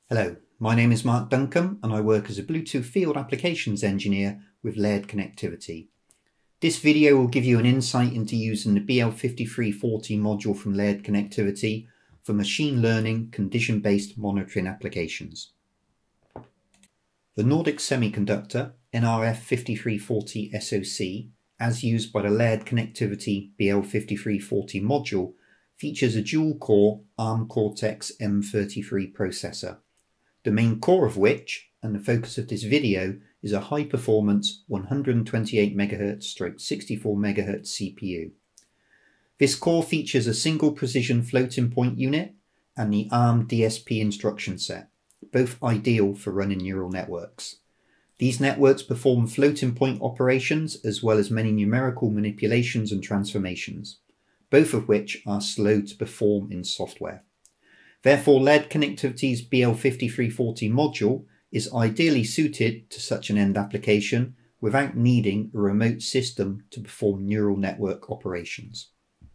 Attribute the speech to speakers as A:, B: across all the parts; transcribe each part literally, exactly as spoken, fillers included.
A: Hello, my name is Mark Duncombe and I work as a Bluetooth Field Applications Engineer with layered connectivity. This video will give you an insight into using the B L five three four zero module from layered connectivity for machine learning condition-based monitoring applications. The Nordic Semiconductor N R F five three four zero S O C, as used by the layered connectivity B L five three four zero module, features a dual-core ARM Cortex M thirty-three processor, the main core of which, and the focus of this video, is a high-performance one hundred twenty-eight megahertz stroke sixty-four megahertz C P U. This core features a single precision floating point unit and the ARM D S P instruction set, both ideal for running neural networks. These networks perform floating point operations as well as many numerical manipulations and transformations, both of which are slow to perform in software. Therefore, layered connectivity's B L five three four zero module is ideally suited to such an end application without needing a remote system to perform neural network operations.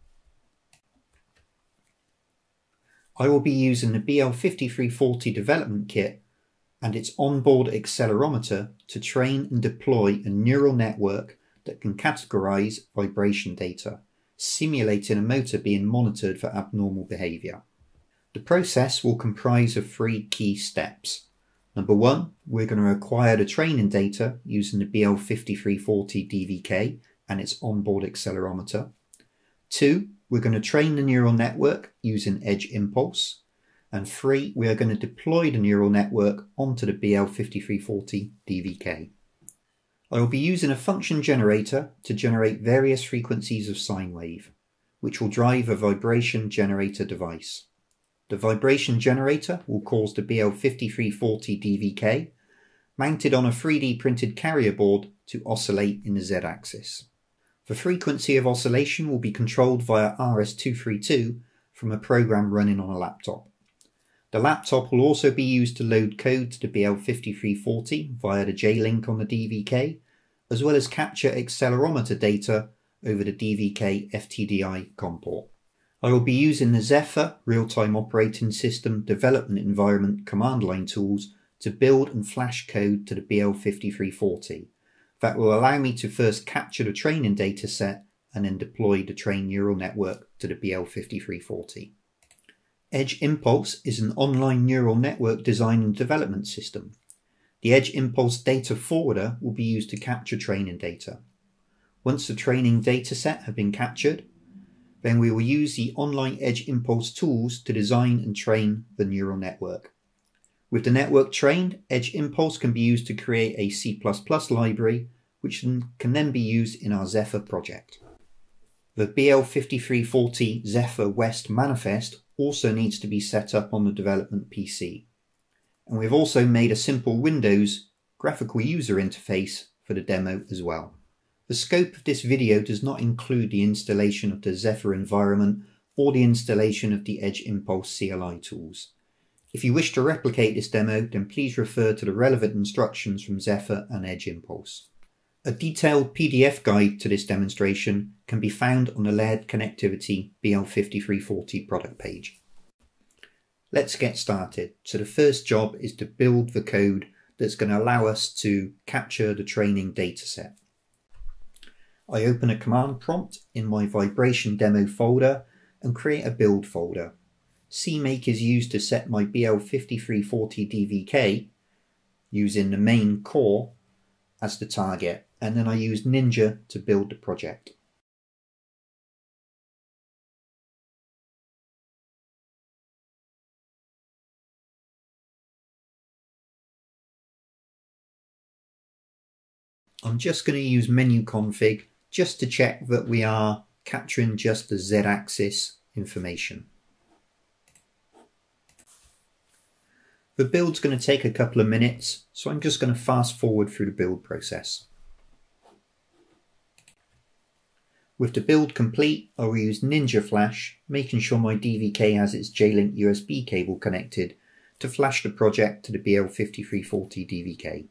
A: I will be using the B L five three four zero development kit and its onboard accelerometer to train and deploy a neural network that can categorize vibration data, simulating a motor being monitored for abnormal behavior. The process will comprise of three key steps. Number one, we're going to acquire the training data using the B L five three four zero D V K and its onboard accelerometer. Two, we're going to train the neural network using edge impulse. And three, we are going to deploy the neural network onto the B L five three four zero D V K. I will be using a function generator to generate various frequencies of sine wave, which will drive a vibration generator device. The vibration generator will cause the B L five three four zero D V K, mounted on a three D printed carrier board, to oscillate in the Z-axis. The frequency of oscillation will be controlled via R S two thirty-two from a program running on a laptop. The laptop will also be used to load code to the B L five three four zero via the J-link on the D V K, as well as capture accelerometer data over the D V K F T D I COM port. I will be using the Zephyr real-time operating system development environment command line tools to build and flash code to the B L five three four zero. That will allow me to first capture the training data set and then deploy the trained neural network to the B L five three four zero. Edge Impulse is an online neural network design and development system. The Edge Impulse data forwarder will be used to capture training data. Once the training data set have been captured, then we will use the online Edge Impulse tools to design and train the neural network. With the network trained, Edge Impulse can be used to create a C plus plus library, which can then be used in our Zephyr project. The B L five three four zero Zephyr West manifest also needs to be set up on the development P C. And we've also made a simple Windows graphical user interface for the demo as well. The scope of this video does not include the installation of the Zephyr environment or the installation of the Edge Impulse C L I tools. If you wish to replicate this demo, then please refer to the relevant instructions from Zephyr and Edge Impulse. A detailed P D F guide to this demonstration can be found on the Layered Connectivity B L five three four zero product page. Let's get started. So the first job is to build the code that's going to allow us to capture the training dataset. I open a command prompt in my vibration demo folder and create a build folder. C make is used to set my B L five three four zero D V K using the main core as the target, and then I use Ninja to build the project. I'm just going to use menu config just to check that we are capturing just the Z-axis information. The build's going to take a couple of minutes, so I'm just going to fast forward through the build process. With the build complete, I will use Ninja Flash, making sure my D V K has its J-link U S B cable connected, to flash the project to the B L five three four zero D V K.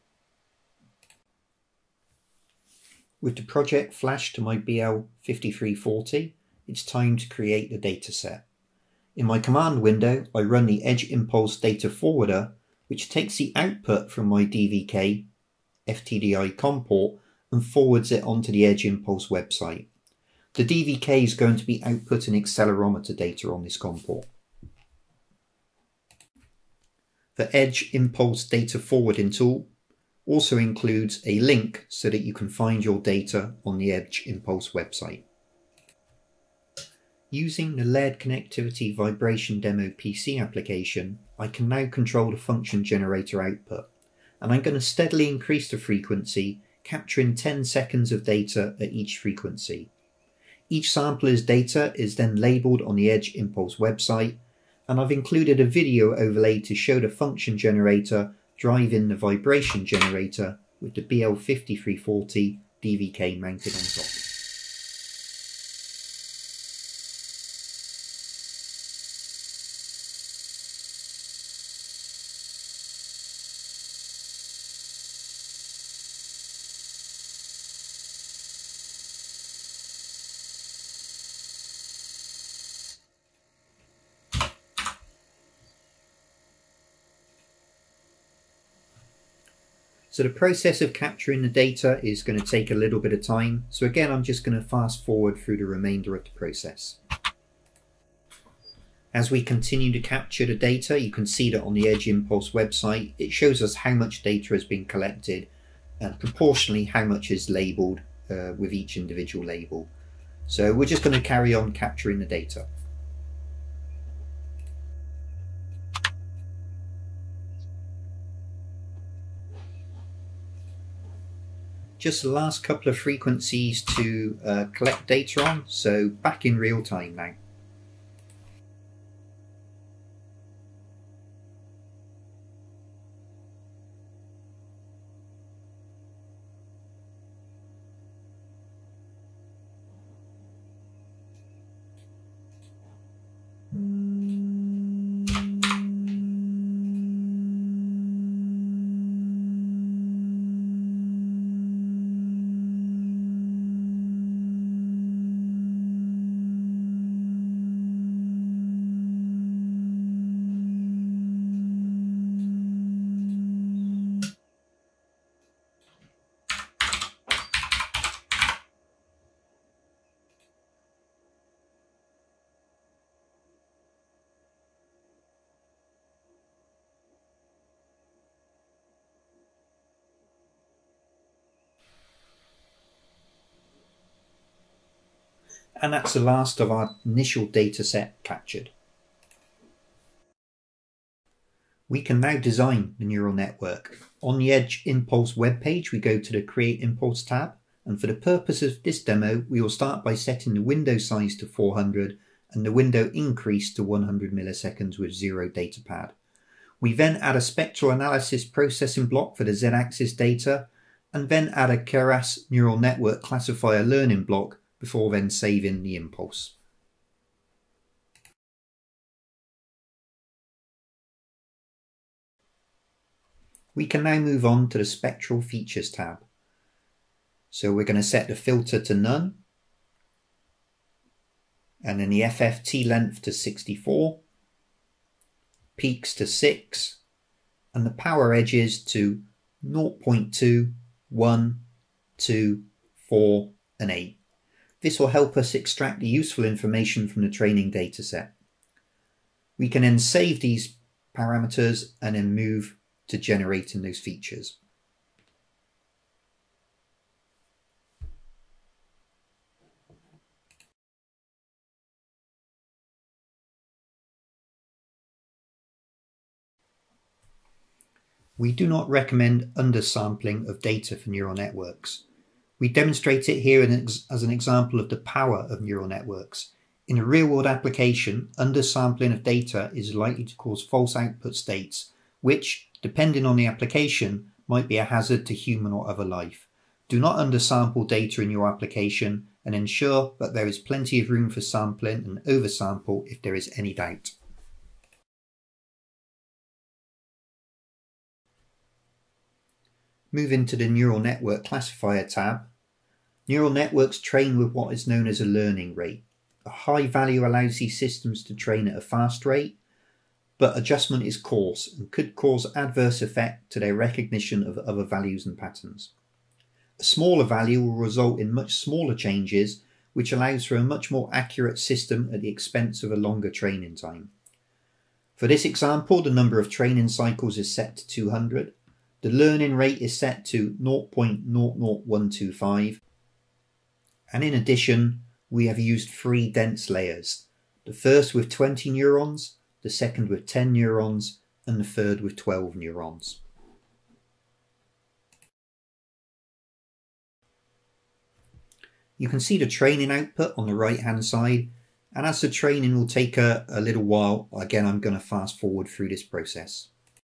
A: With the project flashed to my B L five three four zero, it's time to create the dataset. In my command window, I run the Edge Impulse data forwarder which takes the output from my D V K F T D I COM port and forwards it onto the Edge Impulse website. The D V K is going to be outputting accelerometer data on this COM port. The Edge Impulse data forwarding tool also includes a link so that you can find your data on the Edge Impulse website. Using the L E D Connectivity Vibration Demo P C application, I can now control the function generator output, and I'm going to steadily increase the frequency, capturing ten seconds of data at each frequency. Each sampler's data is then labelled on the Edge Impulse website, and I've included a video overlay to show the function generator driving the vibration generator with the B L fifty-three forty D V K mounted on top. So the process of capturing the data is going to take a little bit of time. So again, I'm just going to fast forward through the remainder of the process. As we continue to capture the data, you can see that on the Edge Impulse website, it shows us how much data has been collected and proportionally how much is labelled uh, with each individual label. So we're just going to carry on capturing the data. Just the last couple of frequencies to uh, collect data on, so back in real time now. And that's the last of our initial data set captured. We can now design the neural network. On the Edge Impulse webpage, we go to the Create Impulse tab, and for the purpose of this demo, we will start by setting the window size to four hundred and the window increase to one hundred milliseconds with zero data pad. We then add a spectral analysis processing block for the Z-axis data, and then add a Keras neural network classifier learning block before then saving the impulse. We can now move on to the Spectral Features tab. So we're going to set the filter to none, and then the F F T length to sixty-four, peaks to six, and the power edges to zero point two, one, two, four, and eight. This will help us extract the useful information from the training dataset. We can then save these parameters and then move to generating those features. We do not recommend undersampling of data for neural networks. We demonstrate it here as an example of the power of neural networks. In a real-world application, undersampling of data is likely to cause false output states, which, depending on the application, might be a hazard to human or other life. Do not undersample data in your application, and ensure that there is plenty of room for sampling and oversample if there is any doubt. Moving to the Neural Network Classifier tab. Neural networks train with what is known as a learning rate. A high value allows these systems to train at a fast rate, but adjustment is coarse and could cause adverse effect to their recognition of other values and patterns. A smaller value will result in much smaller changes, which allows for a much more accurate system at the expense of a longer training time. For this example, the number of training cycles is set to two hundred, the learning rate is set to zero point zero zero one two five, and in addition we have used three dense layers, the first with twenty neurons, the second with ten neurons, and the third with twelve neurons. You can see the training output on the right hand side, and as the training will take a, a little while, again I'm going to fast forward through this process.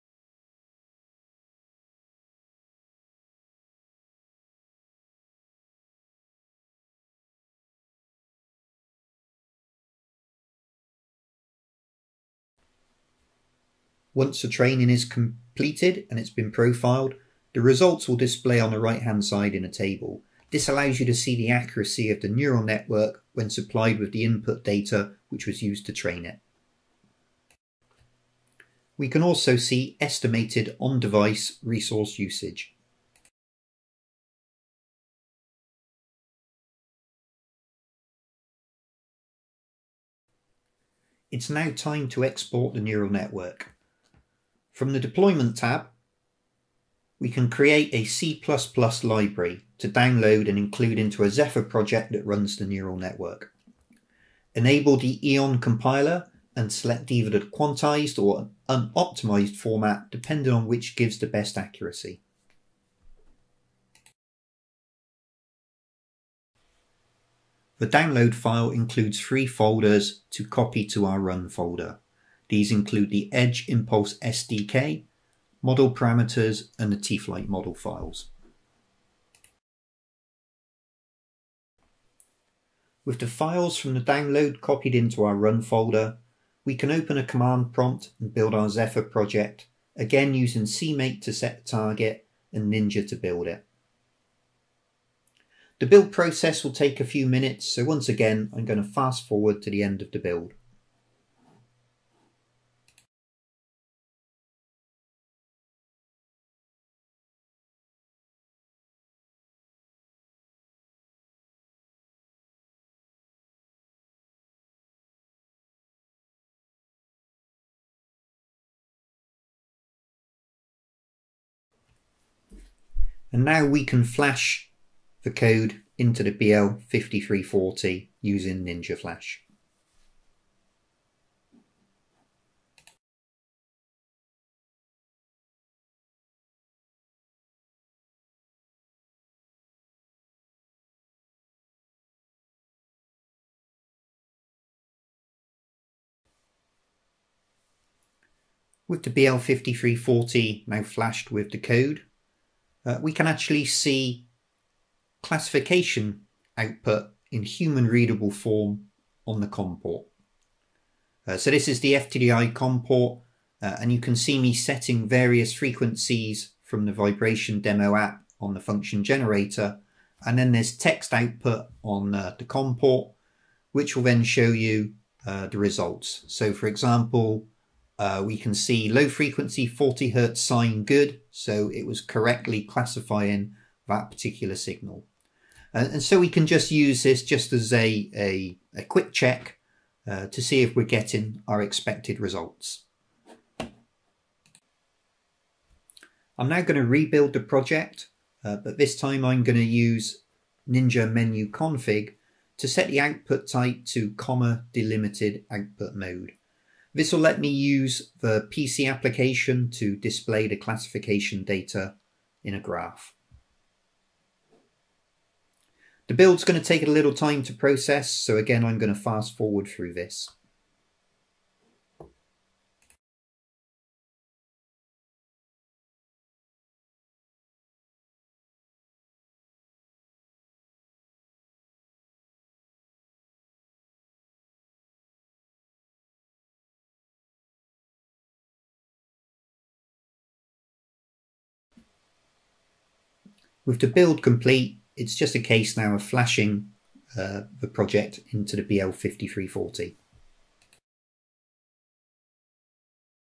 A: Once the training is completed and it's been profiled, the results will display on the right hand side in a table. This allows you to see the accuracy of the neural network when supplied with the input data which was used to train it. We can also see estimated on-device resource usage. It's now time to export the neural network. From the Deployment tab, we can create a C plus plus library to download and include into a Zephyr project that runs the neural network. Enable the Eon compiler and select either the quantized or unoptimized format depending on which gives the best accuracy. The download file includes three folders to copy to our run folder. These include the Edge Impulse S D K, model parameters, and the T-Flight model files. With the files from the download copied into our run folder, we can open a command prompt and build our Zephyr project, again using C make to set the target and Ninja to build it. The build process will take a few minutes, so once again I'm going to fast forward to the end of the build. And now we can flash the code into the B L fifty-three forty using Ninja Flash. With the B L fifty-three forty now flashed with the code, uh, we can actually see classification output in human readable form on the COM port. Uh, so this is the F T D I COM port, uh, and you can see me setting various frequencies from the vibration demo app on the function generator, and then there's text output on uh, the COM port, which will then show you uh, the results. So for example, Uh, we can see low frequency forty hertz sine good, so it was correctly classifying that particular signal. Uh, and so we can just use this just as a, a, a quick check uh, to see if we're getting our expected results. I'm now going to rebuild the project, uh, but this time I'm going to use Ninja menu config to set the output type to comma delimited output mode. This will let me use the P C application to display the classification data in a graph. The build's going to take a little time to process, so again I'm going to fast forward through this. With the build complete, it's just a case now of flashing uh, the project into the B L fifty-three forty.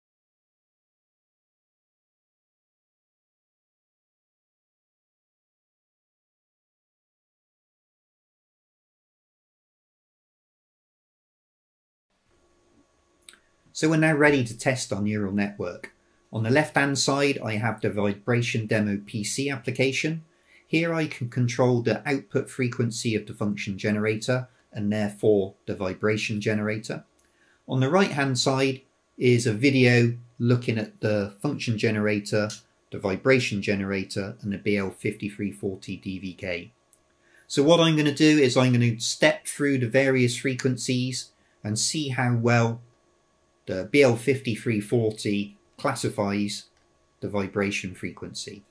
A: So we're now ready to test our neural network. On the left hand side I have the Vibration Demo P C application. Here I can control the output frequency of the function generator and therefore the vibration generator. On the right hand side is a video looking at the function generator, the vibration generator and the B L fifty-three forty D V K. So what I'm going to do is I'm going to step through the various frequencies and see how well the B L fifty-three forty classifies the vibration frequency.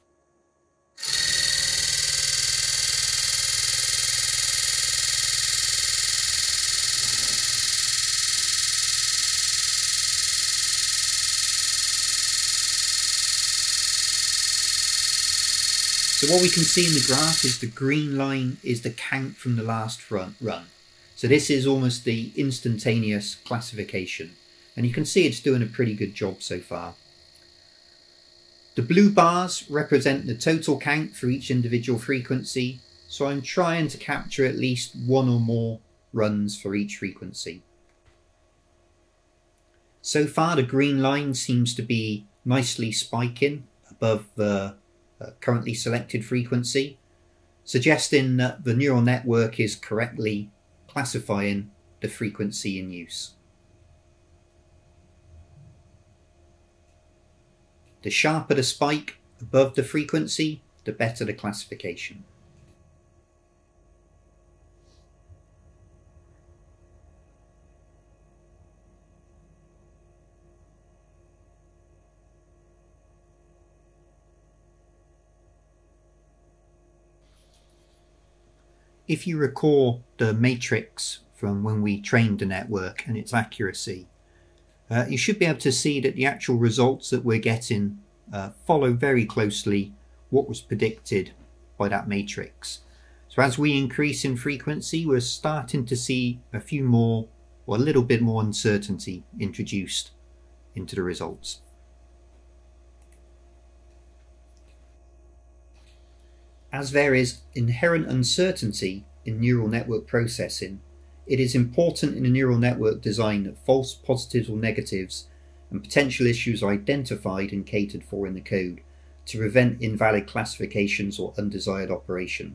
A: So what we can see in the graph is the green line is the count from the last run. run. So this is almost the instantaneous classification. And you can see it's doing a pretty good job so far. The blue bars represent the total count for each individual frequency. So I'm trying to capture at least one or more runs for each frequency. So far the green line seems to be nicely spiking above the Uh, currently selected frequency, suggesting that the neural network is correctly classifying the frequency in use. The sharper the spike above the frequency, the better the classification. If you recall the matrix from when we trained the network and its accuracy, uh, you should be able to see that the actual results that we're getting uh, follow very closely what was predicted by that matrix. So as we increase in frequency, we're starting to see a few more, or a little bit more uncertainty introduced into the results. As there is inherent uncertainty in neural network processing, it is important in a neural network design that false positives or negatives and potential issues are identified and catered for in the code to prevent invalid classifications or undesired operation.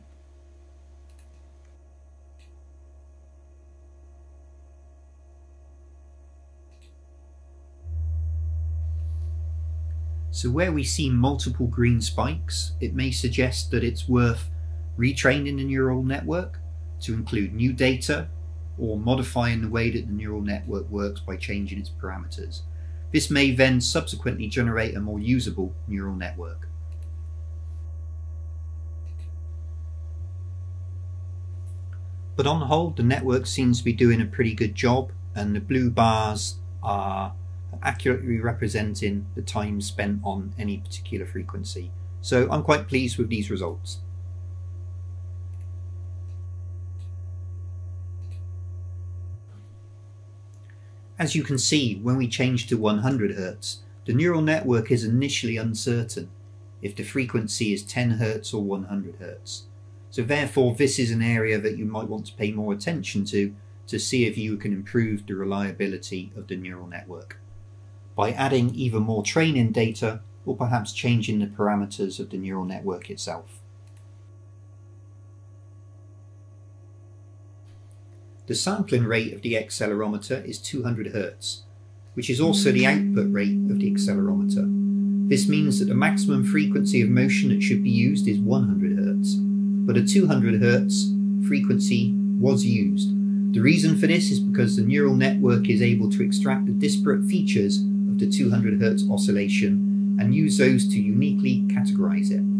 A: So where we see multiple green spikes, it may suggest that it's worth retraining the neural network to include new data or modifying the way that the neural network works by changing its parameters. This may then subsequently generate a more usable neural network. But on the whole, the network seems to be doing a pretty good job, and the blue bars are accurately representing the time spent on any particular frequency. So I'm quite pleased with these results. As you can see, when we change to one hundred hertz, the neural network is initially uncertain if the frequency is ten hertz or one hundred hertz. So therefore this is an area that you might want to pay more attention to to see if you can improve the reliability of the neural network by adding either more training data or perhaps changing the parameters of the neural network itself. The sampling rate of the accelerometer is two hundred hertz, which is also the output rate of the accelerometer. This means that the maximum frequency of motion that should be used is one hundred hertz, but a two hundred hertz frequency was used. The reason for this is because the neural network is able to extract the disparate features of the two hundred hertz oscillation and use those to uniquely categorize it.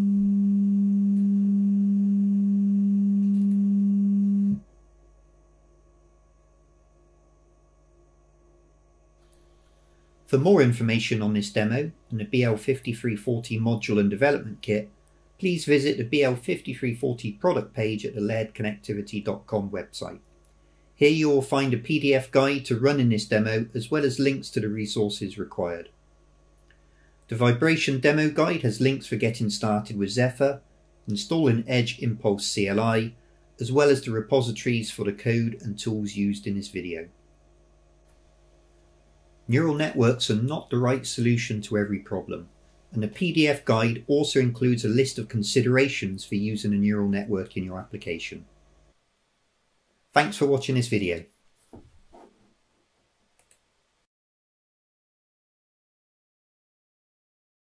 A: For more information on this demo and the B L fifty-three forty module and development kit, please visit the B L fifty-three forty product page at the laird connectivity dot com website. Here you will find a P D F guide to running this demo as well as links to the resources required. The Vibration Demo Guide has links for getting started with Zephyr, installing Edge Impulse C L I, as well as the repositories for the code and tools used in this video. Neural networks are not the right solution to every problem, and the P D F guide also includes a list of considerations for using a neural network in your application. Thanks for watching this video.